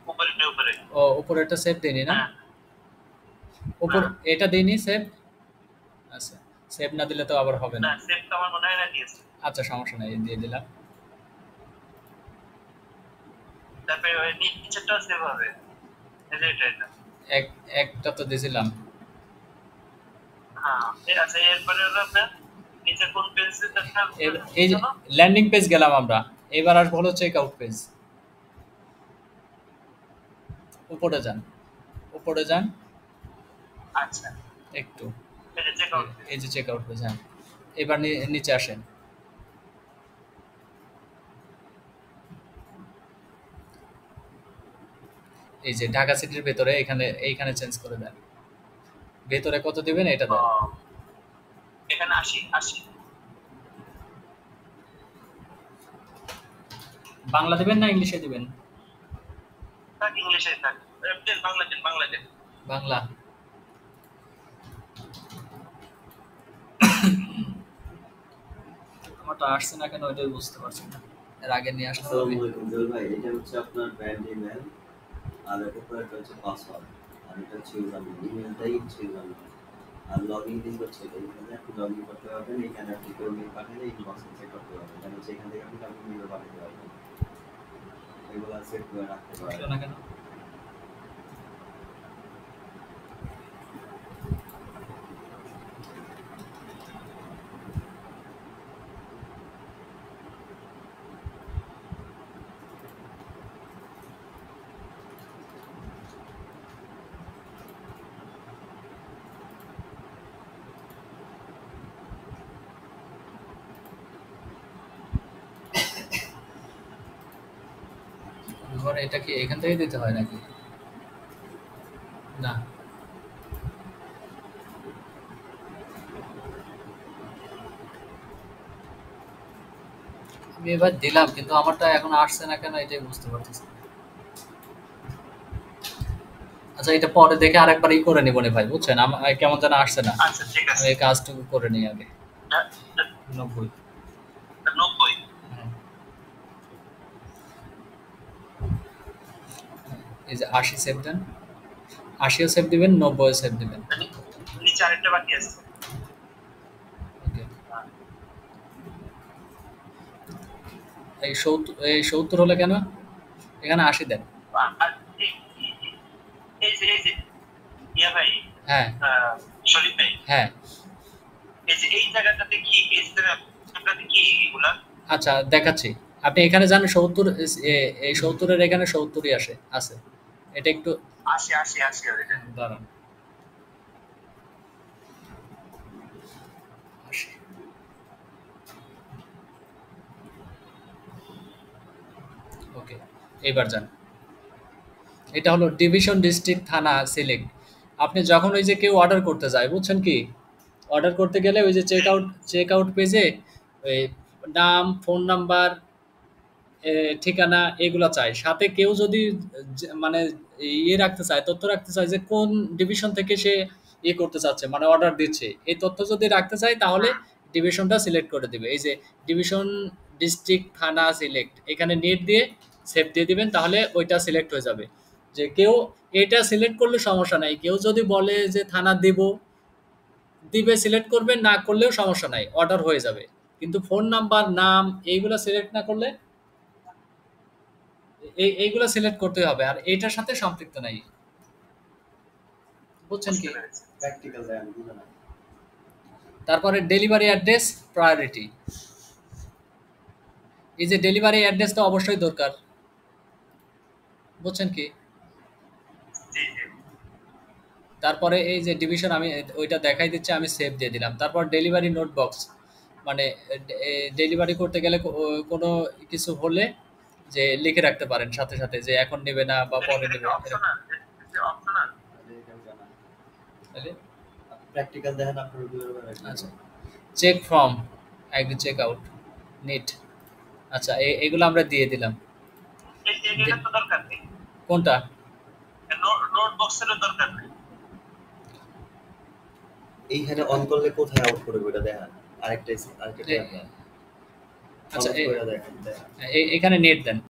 উপরে উপরে ও উপরেরটা সেভ দেইনি না, হ্যাঁ উপর না এটা দেইনি সেভ। আচ্ছা, সেভ না দিলে তো আবার হবে না। না সেভ তো আমার মনে হয় না দিয়েছে। আচ্ছা সমস্যা নাই, দিয়ে দিলাম। তারপরে ওই নিচেরটাও সেভ হবে। এই যে এটা এক একটা তো দিয়েছিলাম। হ্যাঁ আচ্ছা এরপরে হলো আপনার নিচে কোন পেজে এই যে জানো? ল্যান্ডিং পেজ গেলাম আমরা, এবার আসবো হলো চেক আউট পেজ। উপরে যান, উপরে যান আচ্ছা একটু। এই যে চেক আউট পেজ। এই যে চেক আউট পেজ, হ্যাঁ। এবার নিচে আসেন, এই যে ঢাকা সিটির ভেতরে এখানে এইখানে চেঞ্জ করে দেন। ভেতরে কত দিবেন এটা ও দেন। এখানে 80 80 বাংলা দিবেন না ইংলিশে দিবেন? থাক ইংলিশে থাক। প্লিজ বাংলা দিন বাংলা দিন। বাংলা। আমারটা আসছে না কেন ওইটাই বুঝতে পারছি না, এর আগে নিয়ে আসতে হবে। আসসালামু আলাইকুম জল ভাই, এটা হচ্ছে আপনার ব্র্যান্ড ইমেল আর এর উপরে একটা হচ্ছে পাসওয়ার্ড আর এটা হচ্ছে ইউজার নেম। ইমেলটাই হচ্ছে ইউজার নেম আর লগইন দিন হচ্ছে এটা। এখানে আপনি লগইন করতে পারবেন, এখানে আপনি কেউ মেল পাঠালে ইনবক্সে চেক করতে পারবেন, এটা হচ্ছে এখান থেকে আপনি কাউকে মেল পাঠাতে পারবেন, এগুলো সেট করে রাখতে পারবেন। না কেন এবার এটা কি এখান থেকে দিতে হয় নাকি? না, আমি এবার দিলাম কিন্তু আমারটা এখন আসছে না কেন এটাই বুঝতে পারতেছি না। আচ্ছা এটা পরে দেখে আরেকবার করে নিব নে ভাই, বুঝছেন আমার কেমন যেন আসছে না। আচ্ছা ঠিক আমি আছে। এই কাজটুকু করে নিই আগে। 90। 90 হ্যাঁ, এই যে 80 সেভ দেন, 80ও সেভ দিবেন, 90ও সেভ দিবেন। নিচে আরেকটা বাকি আছে। ওকে, এই 70 হলে কেন? এখানে 80 দেন। আর এই যে ইয়া ভাই, হ্যাঁ শরীফ ভাই, হ্যাঁ, এই যে এই জায়গাটাতে কি এই জায়গাটাতে কি এগুলা? আচ্ছা দেখাচ্ছি। আপনি এখানে যান 70, এই 70-এর এখানে 70ই আসে আছে। এটা একটু 80 80 80 ওইটা। দাঁড়ান, 80। ওকে, এইবার যান। এটা হলো ডিভিশন, ডিস্ট্রিক্ট, থানা সিলেক্ট। আপনি যখন ওই যে কেউ অর্ডার করতে যায়, বুঝছেন কি, অর্ডার করতে গেলে ওই যে চেক আউট পেজে ওই নাম, ফোন নাম্বার, ঠিকানা এগুলা চাই। সাথে কেউ যদি মানে ইয়ে রাখতে চায়, তথ্য রাখতে চায় যে কোন ডিভিশন থেকে সে ইয়ে করতে চাচ্ছে, মানে অর্ডার দিচ্ছে, এই তথ্য যদি রাখতে চায় তাহলে ডিভিশনটা সিলেক্ট করে দিবে। এই যে ডিভিশন, ডিস্ট্রিক্ট, থানা সিলেক্ট, এখানে নেট দিয়ে সেভ দিয়ে দিবেন, তাহলে ওইটা সিলেক্ট হয়ে যাবে। যে কেউ এটা সিলেক্ট করলে সমস্যা নাই, কেউ যদি বলে যে থানা দিব, দিবে, সিলেক্ট করবে, না করলেও সমস্যা নাই, অর্ডার হয়ে যাবে। কিন্তু ফোন নাম্বার, নাম এইগুলো সিলেক্ট না করলে, এইগুলো সিলেক্ট করতে হবে, আর এইটার সাথে সম্পৃক্ত নাই, বুঝছেন বুঝতে কি? পেরেছি। প্র্যাকটিক্যাল দেন বুঝা না। তারপরে ডেলিভারি অ্যাড্রেস, প্রায়োরিটি। এই যে ডেলিভারি অ্যাড্রেস তো অবশ্যই দরকার, বুঝছেন কি? জি জি তারপরে এই যে ডিভিশন আমি ওইটা দেখাই দিচ্ছে, আমি সেভ দিয়ে দিলাম। তারপর ডেলিভারি নোট বক্স, মানে ডেলিভারি করতে গেলে কোনো কিছু হলে যে লিখে রাখতে পারেন সাথে সাথে, যে এখন নেবে না বা পরে এটা কি নেবে এরকম। অপশনাল? এটা অপশনাল? তাহলে এটাও জানা। তাহলে প্র্যাকটিক্যাল দেখেন আপনার ওগুলোর উপর রাখবেন। আচ্ছা, check form, agree, check out, নিট। আচ্ছা এগুলো আমরা দিয়ে দিলাম। এটা তো দরকার নেই। কোনটা? নোট বক্সেরও দরকার নেই। এইখানে অন করলে কোথায় আউট করবে ওটা দেখান। আরেকটা আরেকটা আচ্ছা অন করে দেখেন। এখানে নেট দেন।